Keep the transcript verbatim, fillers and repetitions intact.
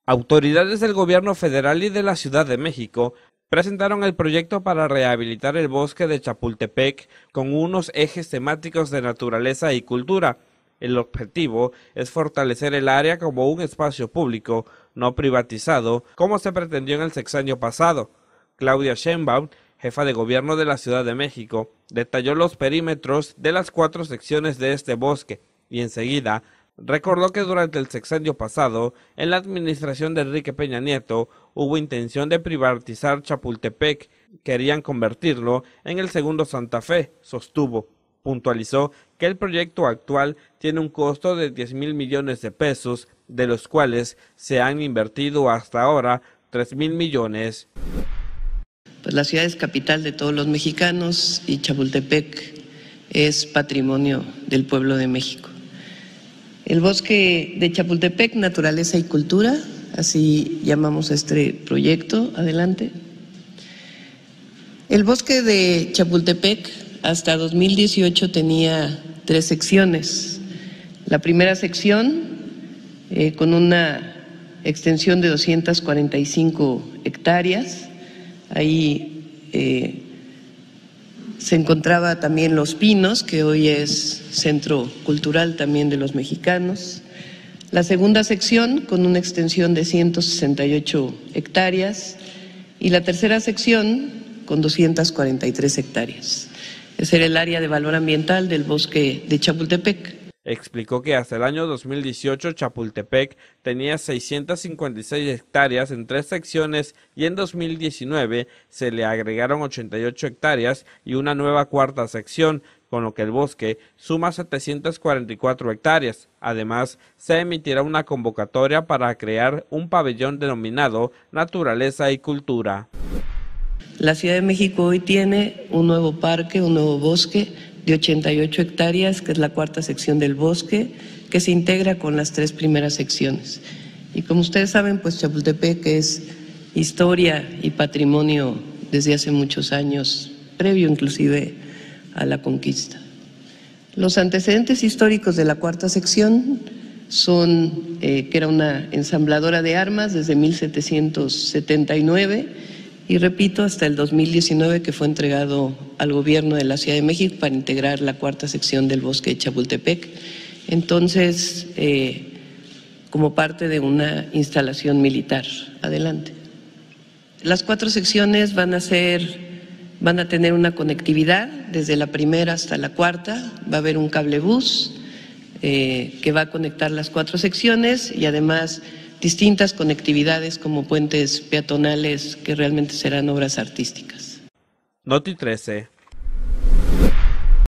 Autoridades del gobierno federal y de la Ciudad de México presentaron el proyecto para rehabilitar el bosque de Chapultepec con unos ejes temáticos de naturaleza y cultura. El objetivo es fortalecer el área como un espacio público, no privatizado, como se pretendió en el sexenio pasado. Claudia Sheinbaum, jefa de gobierno de la Ciudad de México, detalló los perímetros de las cuatro secciones de este bosque y enseguida recordó que durante el sexenio pasado, en la administración de Enrique Peña Nieto, hubo intención de privatizar Chapultepec. Querían convertirlo en el segundo Santa Fe, sostuvo. Puntualizó que el proyecto actual tiene un costo de diez mil millones de pesos, de los cuales se han invertido hasta ahora tres mil millones. Pues la ciudad es capital de todos los mexicanos y Chapultepec es patrimonio del pueblo de México. El bosque de Chapultepec, naturaleza y cultura, así llamamos a este proyecto. Adelante. El bosque de Chapultepec hasta dos mil dieciocho tenía tres secciones. La primera sección, eh, con una extensión de doscientas cuarenta y cinco hectáreas, ahí eh, se encontraba también Los Pinos, que hoy es centro cultural también de los mexicanos. La segunda sección, con una extensión de ciento sesenta y ocho hectáreas, y la tercera sección, con doscientas cuarenta y tres hectáreas. Ese era el área de valor ambiental del bosque de Chapultepec. Explicó que hasta el año dos mil dieciocho Chapultepec tenía seiscientas cincuenta y seis hectáreas en tres secciones y en dos mil diecinueve se le agregaron ochenta y ocho hectáreas y una nueva cuarta sección, con lo que el bosque suma setecientas cuarenta y cuatro hectáreas. Además, se emitirá una convocatoria para crear un pabellón denominado Naturaleza y Cultura. La Ciudad de México hoy tiene un nuevo parque, un nuevo bosque de ochenta y ocho hectáreas, que es la cuarta sección del bosque, que se integra con las tres primeras secciones. Y como ustedes saben, pues Chapultepec es historia y patrimonio desde hace muchos años, previo inclusive a la conquista. Los antecedentes históricos de la cuarta sección son eh, que era una ensambladora de armas desde mil setecientos setenta y nueve, y repito, hasta el dos mil diecinueve, que fue entregado al gobierno de la Ciudad de México para integrar la cuarta sección del bosque de Chapultepec, entonces eh, como parte de una instalación militar. Adelante. Las cuatro secciones van a ser, van a tener una conectividad desde la primera hasta la cuarta, va a haber un cablebús eh, que va a conectar las cuatro secciones y además distintas conectividades como puentes peatonales que realmente serán obras artísticas. Noti trece.